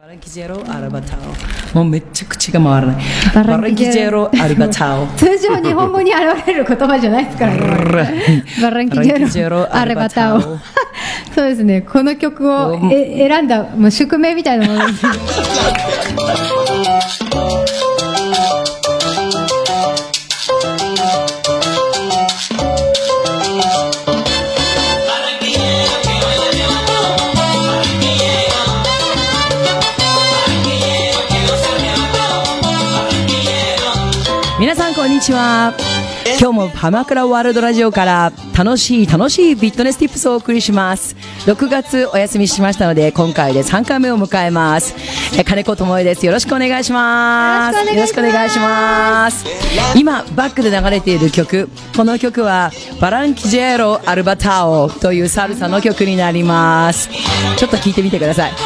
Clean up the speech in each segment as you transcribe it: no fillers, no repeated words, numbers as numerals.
バランキジェロアルバタオ。もうめっちゃ口が回らない。バランキジェロアルバタオ。 通常日本語に現れる言葉じゃないですからね。バランキジェロアルバタオ。そうですね。この曲を選んだもう宿命みたいなものです。 皆さんこんにちは。今日も鎌倉ワールドラジオから楽しいフィットネスティップスをお送りします。6月お休みしましたので今回で3回目を迎えます。金子智恵です。よろしくお願いします。よろしくお願いします。今バックで流れている曲、この曲はバランキジェロアルバタオというサルサの曲になります。ちょっと聞いてみてください。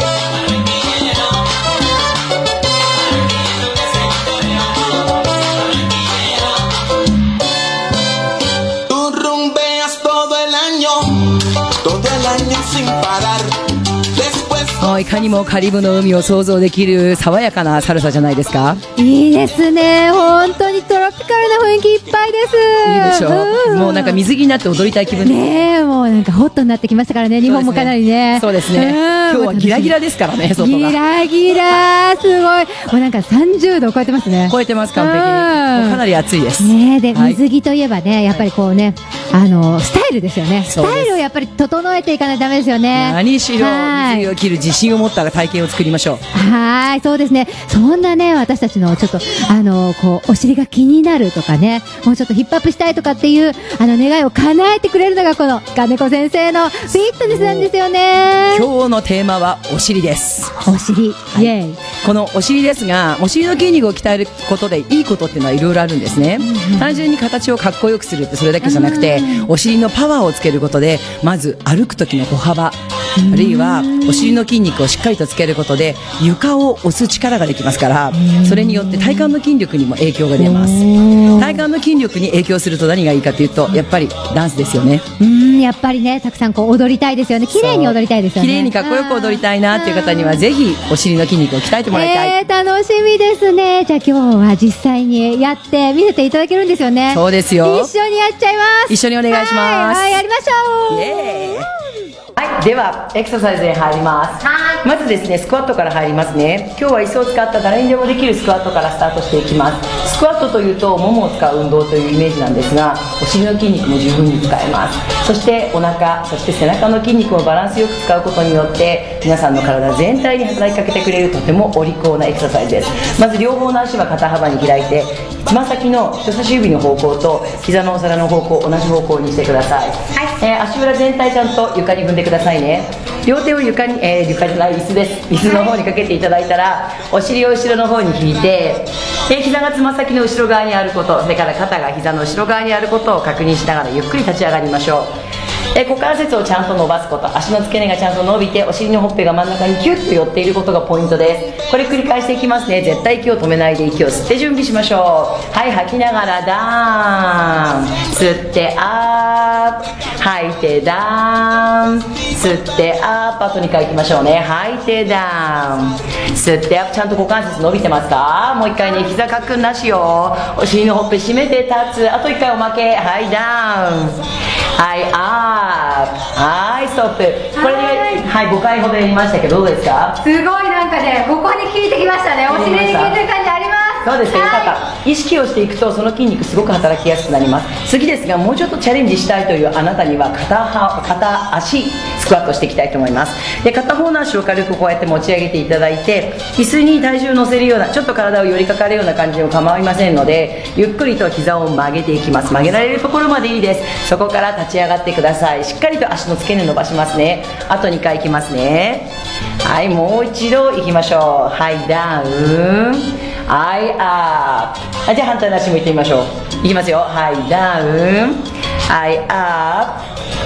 もういかにもカリブの海を想像できる爽やかなサルサじゃないですか。 いいですね。本当にトロピカルな雰囲気いっぱいです。 いいでしょ、もうなんか水着になって踊りたい気分ね。もうなんかホットになってきましたからね。日本もかなりね。 そうですね。今日はギラギラですからね。外がギラギラすごい。もうなんか30度を超えてますね。 超えてます。完璧にもうかなり暑いですね。で、水着といえばね、やっぱりこうね、スタイルですよね。スタイルをやっぱり整えていかないとダメですよね。 何しろ水着を着る自信を持った体型を作りましょう。 はい、そうですね。そんなね、私たちのちょっとこうお尻が気になるとかね、もうちょっとヒップアップしたいとかっていう願いを叶えてくれるのがこの金子先生のフィットネスなんですよね。 今日のテーマはお尻です。 お尻、イエーイ。 このお尻ですが、お尻の筋肉を鍛えることでいいことっていうのはいろいろあるんですね。単純に形をかっこよくするってそれだけじゃなくて、お尻のパワーをつけることでまず歩く時の歩幅、あるいはお尻の筋肉をしっかりとつけることで床を押す力ができますから、それによって体幹の筋力にも影響が出ます。体幹の筋力に影響すると何がいいかというと、やっぱりダンスですよね。 やっぱりね、たくさんこう踊りたいですよね。綺麗に踊りたいですよね。 綺麗にかっこよく踊りたいなっていう方にはぜひお尻の筋肉を鍛えてもらいたい。 楽しみですね。じゃあ今日は実際にやって見せていただけるんですよね。 そうですよ。 一緒にやっちゃいます。 一緒にお願いします。 はい、やりましょう。 イエーイ。はい、ではエクササイズに入ります。まずですね、スクワットから入りますね。今日は椅子を使った誰にでもできるスクワットからスタートしていきます。スクワットというとももを使う運動というイメージなんですが、お尻の筋肉も十分に使えます。そしてお腹、そして背中の筋肉もバランスよく使うことによって皆さんの体全体に働きかけてくれるとてもお利口なエクササイズです。まず両方の足は肩幅に開いて、つま先の人差し指の方向と膝のお皿の方向同じ方向にしてください。足裏全体ちゃんと床に踏んでくださいね。両手を床に、床じゃない椅子です。椅子の方にかけていただいたら、お尻を後ろの方に引いて、膝がつま先の後ろ側にあること、それから肩が膝の後ろ側にあることを確認しながらゆっくり立ち上がりましょう。股関節をちゃんと伸ばすこと、足の付け根がちゃんと伸びてお尻のほっぺが真ん中にキュッと寄っていることがポイントです。これ繰り返していきますね。絶対息を止めないで息を吸って準備しましょう。はい、吐きながらダウン、吸ってアップ、吐いてダウン、吸ってアップ、あと2回いきましょうね。吐いてダウン、吸ってアップ。ちゃんと股関節伸びてますか？もう1回ね、膝かくんなしよ。お尻のほっぺ締めて立つ。あと1回おまけ。はい、ダウン、はい、アップ、はい、ストップ。これで、はい、5回ほどやりましたけどどうですか？ すごいなんかね、ここに効いてきましたね。お尻に効いてる感じあります。 そうですね、よかった。意識をしていくとその筋肉すごく働きやすくなります。次ですが、もうちょっとチャレンジしたいというあなたには片足スクワットしていきたいと思います。で、片方の足を軽くこうやって持ち上げていただいて、椅子に体重を乗せるような、ちょっと体を寄りかかるような感じでも構いませんので、ゆっくりと膝を曲げていきます。曲げられるところまでいいです。そこから立ち上がってください。しっかりと足の付け根伸ばしますね。あと2回いきますね。はい、もう一度いきましょう。はい、ダウン、はい、アップ。じゃあ反対の足向いてみましょう。いきますよ。はい、ダウン、はい、アップ、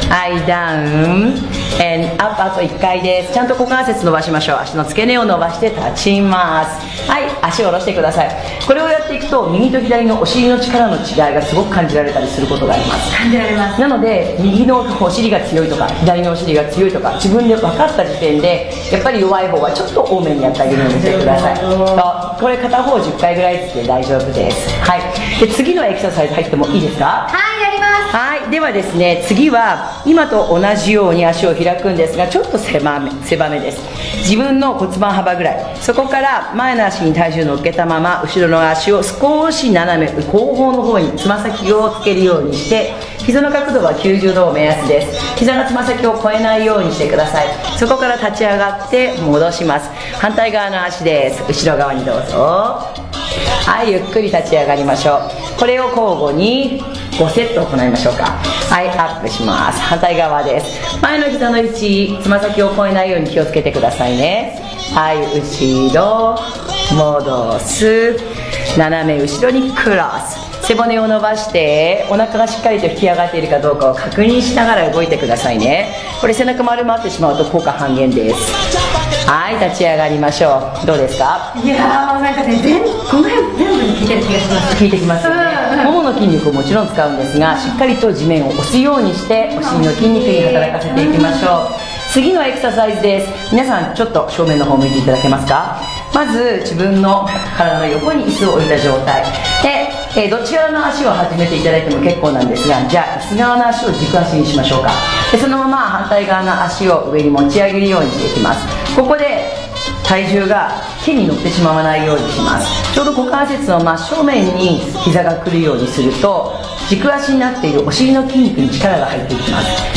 はい、ダウン and up。 あと1回です。ちゃんと股関節伸ばしましょう。足の付け根を伸ばして立ちます。はい、足を下ろしてください。これをやっていくと右と左のお尻の力の違いがすごく感じられたりすることがあります。 感じられます。 なので右のお尻が強いとか左のお尻が強いとか自分で分かった時点でやっぱり弱い方はちょっと多めにやってあげるようにしてください。これ片方10回ぐらいずつで大丈夫です。はい、で次のエクササイズ入ってもいいですか？ はい、やります。 はい、ではですね、次は今と同じように足を開くんですがちょっと狭めです。自分の骨盤幅ぐらい、そこから前の足に体重を乗っけたまま後ろの足を少し斜め後方の方につま先をつけるようにして膝の角度は90度を目安です。膝がつま先を越えないようにしてください。そこから立ち上がって戻します。反対側の足です。後ろ側にどうぞ。はい、ゆっくり立ち上がりましょう。これを交互に5セット行いましょうか。はい、アップします。反対側です。前の膝の位置、つま先を越えないように気をつけてくださいね。はい、後ろ戻す、斜め後ろにクロス、背骨を伸ばしてお腹がしっかりと引き上がっているかどうかを確認しながら動いてくださいね。これ背中丸まってしまうと効果半減です。はい、立ち上がりましょう。どうですか？ いやー、なんかね、この辺全部に効いてる気がします。 効いてきますよね。ももの筋肉をもちろん使うんですがしっかりと地面を押すようにしてお尻の筋肉に働かせていきましょう。次のエクササイズです。皆さんちょっと正面の方向いていただけますか？まず自分の体の横に椅子を置いた状態で、どっち側の足を始めていただいても結構なんですが、じゃあ椅子側の足を軸足にしましょうか。でそのまま反対側の足を上に持ち上げるようにしていきます。ここで体重が手に乗ってしまわないようにします。ちょうど股関節の真正面に膝が来るようにすると軸足になっているお尻の筋肉に力が入っていきます。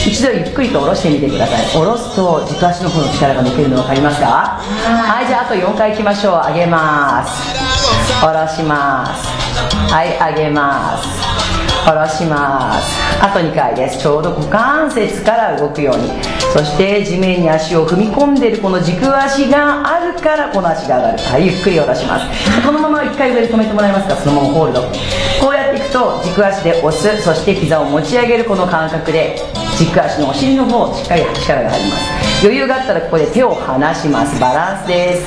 一度ゆっくりと下ろしてみてください。下ろすと軸足の方の力が抜けるの分かりますか？はい、じゃああと4回いきましょう。上げます、下ろします、はい、上げます、下ろします。あと2回です。ちょうど股関節から動くように、そして地面に足を踏み込んでいるこの軸足があるからこの足が上がる。はい、ゆっくり下ろします。このまま1回上で止めてもらえますか？そのままホールド。こうやっていくと軸足で押す、そして膝を持ち上げるこの感覚で軸足のお尻の方しっかり力が入ります。余裕があったらここで手を離します。バランスです。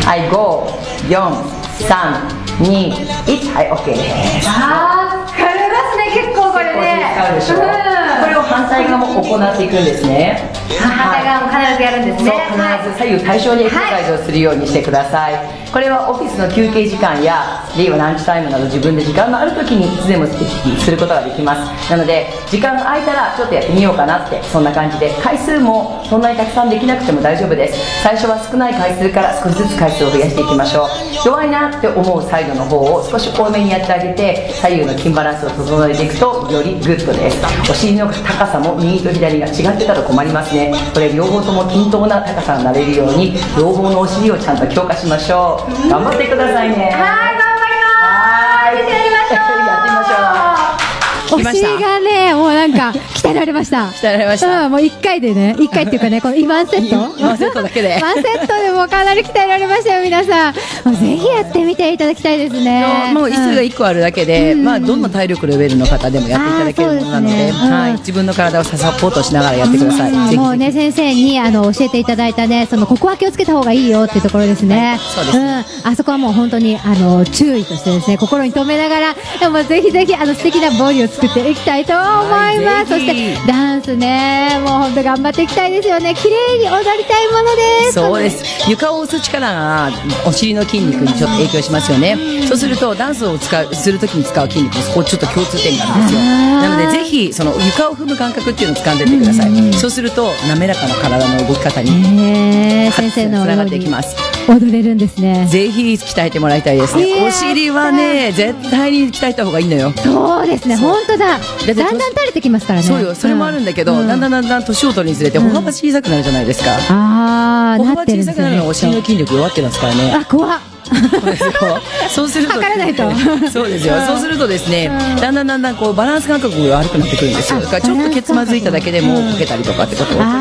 はい、5、4、3、2、1、はい、OK です。 あー、疲れますね、結構これね。 使うでしょ。これを反対側も行っていくんですね。 反対側も必ずやるんですね。 そう、必ず左右対称にエクササイズをするようにしてください。これはオフィスの休憩時間やあるいはランチタイムなど自分で時間のある時にいつでもすることができます。なので時間が空いたらちょっとやってみようかなって、そんな感じで回数もそんなにたくさんできなくても大丈夫です。最初は少ない回数から少しずつ回数を増やしていきましょう。弱いなって思うサイドの方を少し多めにやってあげて左右の筋バランスを整えていくとよりグッドです。お尻の高さも右と左が違ってたら困りますね。これ両方とも均等な高さになれるように両方のお尻をちゃんと強化しましょう。頑張ってくださいね。 はい、頑張ります。やりましょう。 やってみましょう。 お尻がね、もうなんか鍛えられました。 鍛えられました。 もう1回でね、1回っていうかね、このワンセットワンセットだけでワンセットでもかなり鍛えられましたよ、皆さん。もうぜひやってみていただきたいですね。 もう椅子が1個あるだけで、まあどんな体力レベルの方でもやっていただけるものなので、はい、自分の体をサポートしながらやってください。ぜひもうね、先生に教えていただいたね、ここは気をつけた方がいいよっていうところですね。 そうですね。 あそこはもう本当に注意としてですね、心に留めながら、でもぜひぜひ素敵なボディを作っていきたいと思います。そしてダンスね、もう本当頑張っていきたいですよね。綺麗に踊りたいものです。 そうです。床を押す力がお尻の筋肉にちょっと影響しますよね。そうするとダンスをするときに使う筋肉もそこちょっと共通点があるんですよ。なのでぜひその床を踏む感覚っていうのを掴んでいってください。そうすると滑らかな体の動き方に先生のつながっていきます。 踊れるんですね。 ぜひ鍛えてもらいたいですね。お尻はね、絶対に鍛えた方がいいのよ。 そうですね、本当だ。だんだん垂れてきますからね。 そうよ、それもあるんだけど、だんだん年を取るにつれて歩幅小さくなるじゃないですか。歩幅小さくなるのはお尻の筋力弱ってますからね。 あ、怖っ。 そうすると測らないと。 そうですよ。そうするとですね、だんだんこうバランス感覚が悪くなってくるんですよ。だからちょっとケツまずいただけでもこけたりとかってことが起こりやすいの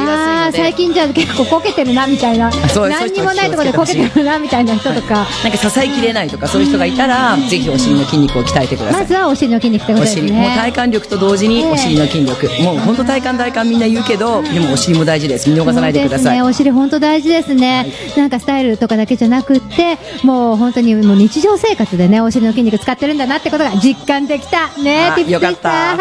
あ最近じゃ結構こけてるなみたいな、何にもないところでこけてるなみたいな人とか、 なんか支えきれないとかそういう人がいたら、ぜひお尻の筋肉を鍛えてください。 まずはお尻の筋肉ってことですね。 もう体幹力と同時にお尻の筋力、もう本当体幹みんな言うけど、でもお尻も大事です。見逃さないでください。 そうですね、お尻本当大事ですね、なんかスタイルとかだけじゃなくって、もう本当にもう日常生活でね、お尻の筋肉使ってるんだなってことが実感できたね。ティップでした。 よかった。 はい、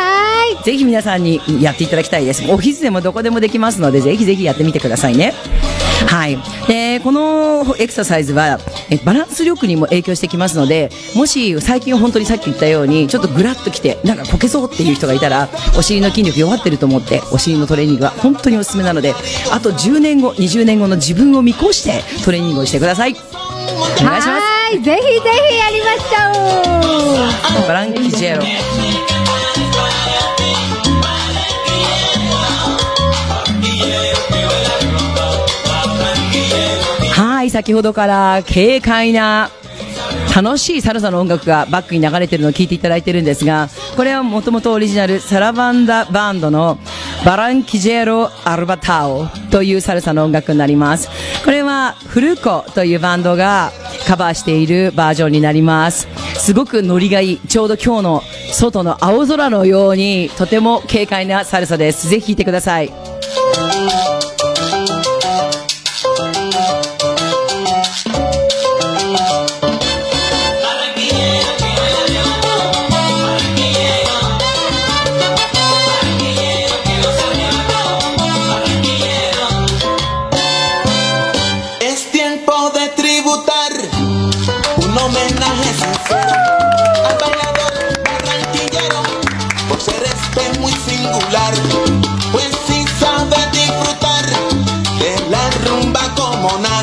ぜひ皆さんにやっていただきたいです。オフィスでもどこでもできますので、ぜひぜひやってみてくださいね。はい。このエクササイズはバランス力にも影響してきますので、もし最近本当にさっき言ったようにちょっとグラッときてなんかこけそうっていう人がいたら、お尻の筋力弱ってると思ってお尻のトレーニングは本当におすすめなので、あと10年後20年後の自分を見越してトレーニングをしてください。お願いします。 はい、ぜひぜひやりましょう。 バランキジェロ。はい、先ほどから軽快な楽しいサルサの音楽がバックに流れているのを聞いていただいているんですが、これはもともとオリジナルサラバンダバンドのバランキジェロ・アルバタオというサルサの音楽になります。これはフルコというバンドがカバーしているバージョンになります。すごくノリがいい、ちょうど今日の外の青空のようにとても軽快なサルサです。ぜひ聴いてください。 Pues si sabe disfrutar de la rumba como nadie.